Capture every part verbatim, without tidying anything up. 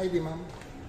I D, ma'am.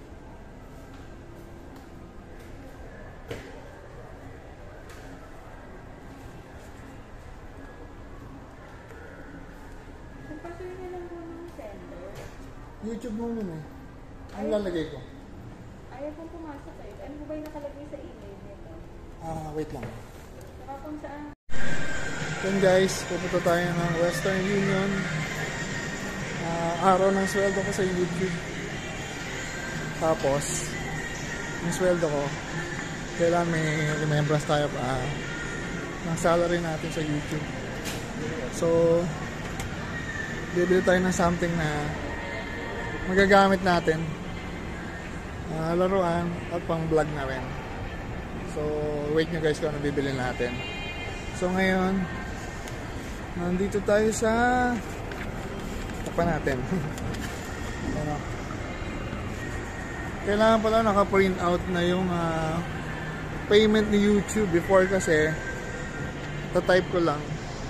YouTube mo nun eh. Ang lalagay ko. Ayaw kong pumasok eh. Ano ba yung nakalagay sa email nito? Ah, wait lang. Nakakong saan? Then guys, pupunta tayo ng Western Union. Uh, araw ng sweldo ko sa YouTube. Tapos, yung sweldo ko, kailangan may remembrance tayo pa uh, ng salary natin sa YouTube. So, bibili tayo ng something na magagamit natin, uh, laruan at pang vlog na rin. So wait nyo guys kung ano bibili natin. So ngayon nandito tayo sa tapa natin. Ano? Kailangan pala naka-print out na yung uh, payment ni YouTube. Before kasi ta-type ko lang,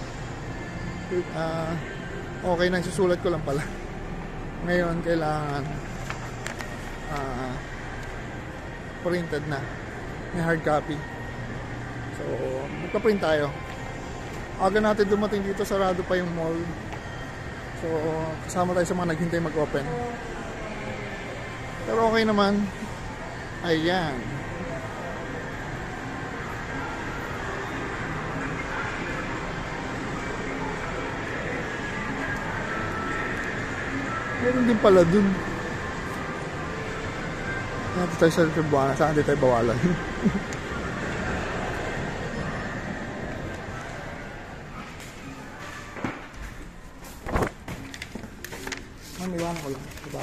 uh, okay na, susulat ko lang pala. Ngayon, kailangan uh, printed na. May hard copy. So, magpa-print tayo. Aga natin dumating dito, sarado pa yung mall. So, kasama tayo sa mga naghintay mag-open. Pero okay naman. Ayan. Meron din pala dun. Natin tayo sa Cebuana. Saan di tayo bawalan? Maniwan ko lang. Diba?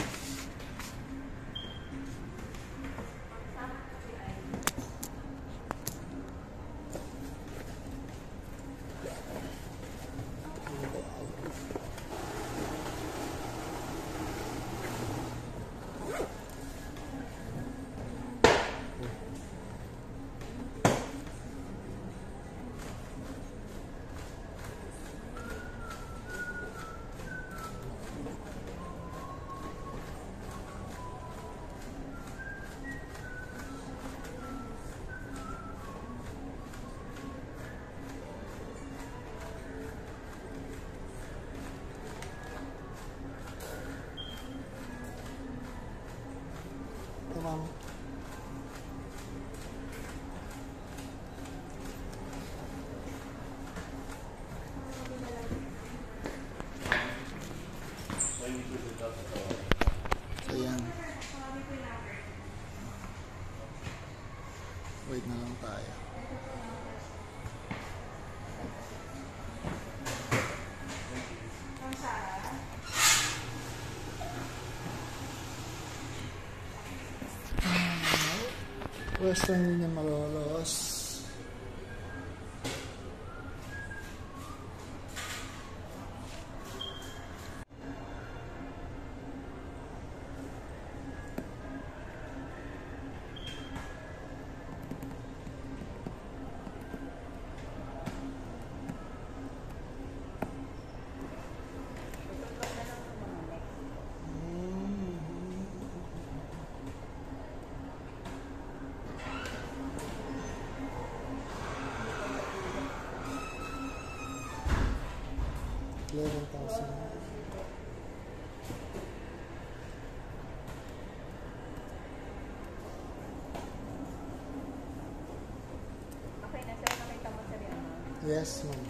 Ma'am. So yan. Wait na lang tayo. Western Union Malolos. eleven thousand. Okay na sir, nakita mo sir yan. Yes, ma'am.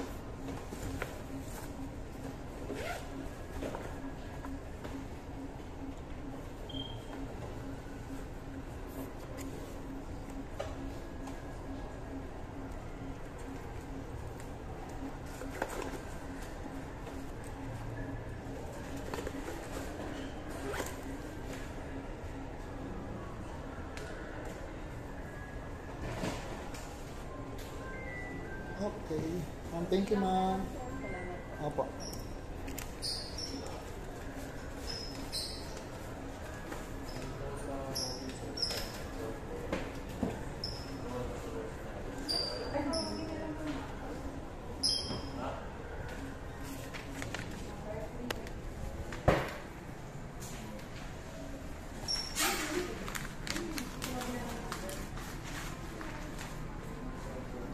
Okay. Um, thank you, ma'am. Opo.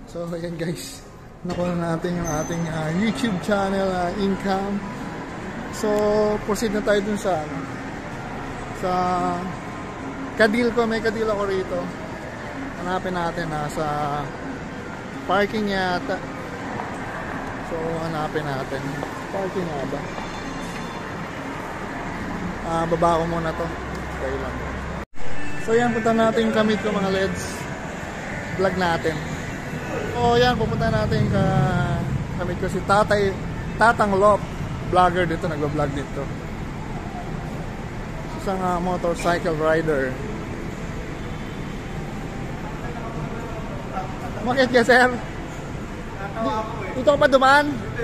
So ayan guys, nakuha natin yung ating uh, YouTube channel uh, income. So proceed na tayo dun sa ano, sa kadil ko, may kadil ako rito. Hanapin natin na sa parking yata. So hanapin natin parking nga ba. Ah, baba ko muna to. Okay lang. So yan, punta natin yung kamit ko mga Leds. Vlog natin. So yan, pupunta natin ka kamit ko si Tatay Tatang Lop, vlogger dito, nagba-vlog dito. Isang uh, motorcycle rider. Bakit ka, sir? Dito ka pa dumaan?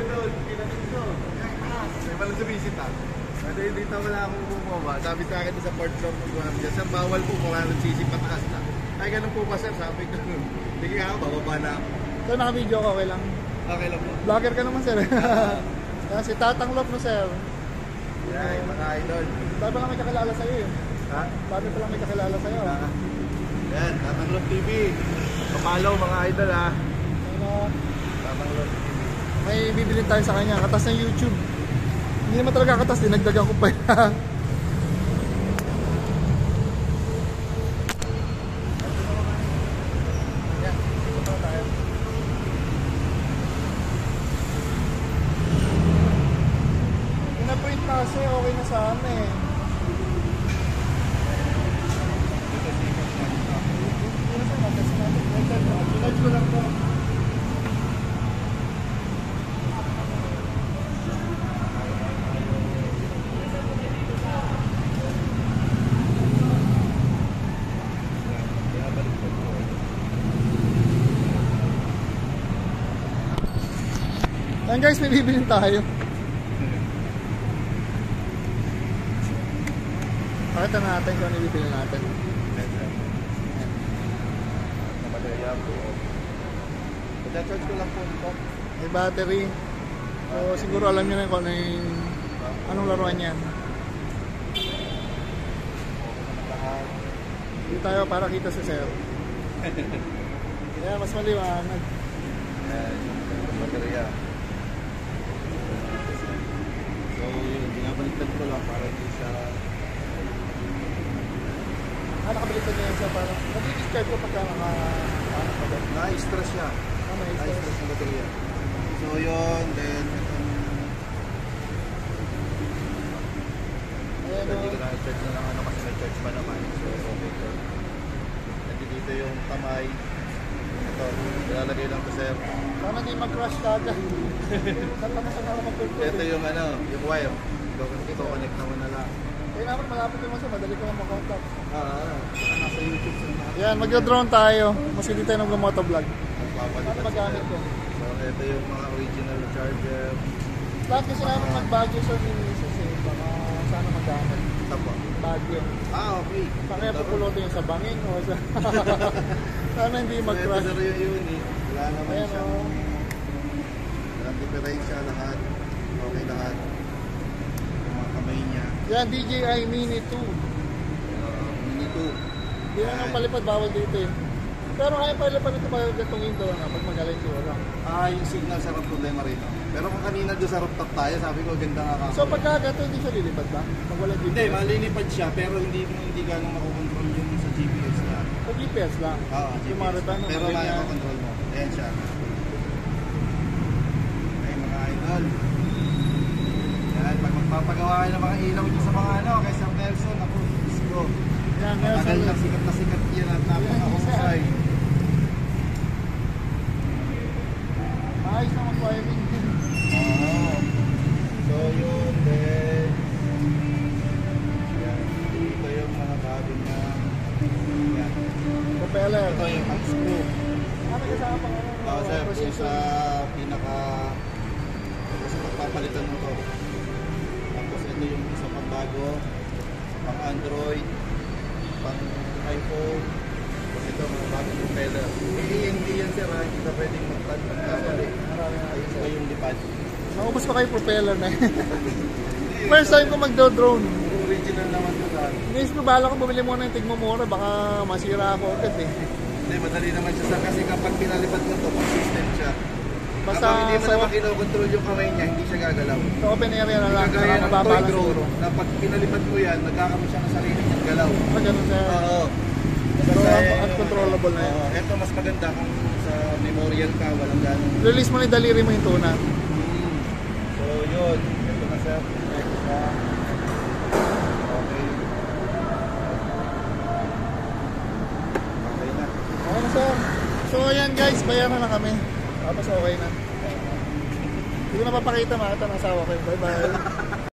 May palang sumisit ah. Dito, dito wala akong bumaba. Sabi sa akin sa port shop ko namin dyan, sir, bawal po kung ano sisip patakas na. Ay, ganun po ba, sir? Sabi ko, hindi ka ako, bababa na ako. So, naka-video ka, okay lang? Okay lang po. Vlogger ka naman, sir. Yan, si Tatang Lop no, sir. Yan, mga idol. Dahil pa lang may kakilala sa'yo eh. Ha? Dahil pa lang may kakilala sa'yo. Ah. Yan, Tatang Lop T V. Papalaw mga idol ha. Ano, Tatang Lop T V. may bibilin tayo sa kanya, katas ng YouTube. Hindi naman talaga katas, dinagdagan ko pa yan. Pinaprint na kasi, okay na sana eh. Hindi na sana, test natin. Pinage ko lang po. Yan guys, may bibilin tayo. Pakita natin kung ano bibili natin. Nabaterya po. Pagka-charge ko lang po ito. May battery. So siguro alam nyo na kung ano yung anong laruan yan. Hindi tayo para kita sa sir. Kaya mas maliwanag. Yan, baterya. So, yun, binabaliktad ko lang para hindi siya... Ah, nakabaliktad niya yan siya para nag-discard ko pagka naka... ano pa ba? Na-stress siya. Ah, may stress. Na-stress yung baterya. So, yun, then... Ayan Hindi ko o. na-charge na lang ano kasi may charge pa naman. So, okay ko. At dito yung kamay. Ito, nilalagay lang ko sir. Sana hindi mag-crash kagad. Saan naman saan ako mag-pulpul? Ito yung ano, yung wire. Ito, connect naman na lang. Kaya naman malapit yung maso, madali ko lang mag-contact. Ah, saka nasa YouTube sa mga. Yan, mag-drone tayo. Mas hindi tayo nag-motovlog. Nagpapalitan Ano magamit ko? So, ito yung mga original charger. Lahat kasi namin mag-bagyo sa Minisus eh. Baka sana magamit. Ito po. Bagyo. Ah, okay. Saan kaya pupulotin yung sa bangin o sa... sana hindi So, ito mag-crash. sir yung unit. Wala naman Ayan siya. o. Walang diferensya lahat. Okay lahat. Yung mga kamay niya. Yan, D J I Mini two. Uh, mini two. Hindi na nang palipad, bawal dito eh. Pero kaya palipad ito pag gatong indoor na, pag magaling siguro. Ah, yung signal sa rough problema rin. Pero kung kanina doon sa rooftop tayo, sabi ko ganda nga ka. So pagka gato, hindi siya lilipad ba? Pag wala G P S? Hindi, malilipad siya pero hindi mo hindi ganong makokontrol yung sa G P S niya. O G P S lang? Oo, G P S. Yung mga retano, Pero ganyan. makokontrol mo. Ayan siya. Ay mga idol. Yan, pag magpapagawa kayo ng mga ilaw nyo sa mga ano, kay Sir Nelson, ako, gusto. Yan, kaya Matagal sa... na sikat na sikat yan at napakahusay. Ayos na mag-wiring din. Oo. So yun, then yan, ito yung mga cabin na yan. Propeller. Ito yung hot screw. Ano kasama pang ano? Oo sir, yung precision? sa pinaka kasi magpapalitan mo to. Tapos ito yung isa pang bago, pang Android, pang iPhone. Tapos ito mga bagong propeller. Hindi hindi yan sir ha, hindi ka pwedeng magpapalik. Marami na Ayun ba yung lipad? Maubos pa kayo propeller na yun. First time ko mag-drone. Original naman to sir. Inis ko, bala ko bumili muna yung tigmo mura, baka masira ako agad eh. Hindi, madali naman siya sir kasi kapag pinalipad mo to, pag Basta Kapag hindi mo sa, naman kinokontrol yung kamay niya, hindi siya gagalaw. sa open area na lang, Kagaya saka ng toy mababa lang drone, siguro. na pag pinalipad mo yan, nagkakaroon siya ng sarili niyang galaw. Ah, ganun sir. Oo. Pero Kasi, uncontrollable na yan. oo, ito mas maganda kung sa memorial ka, walang ganun. Release mo ni daliri mo yung tuna. Hmm. So yun, ito na sir. Ito na. Okay. Okay na. Okay na sir. So ayan guys, bayaran na kami. Tapos okay na. Hindi ko na papakita, makita ng asawa ko. Bye bye.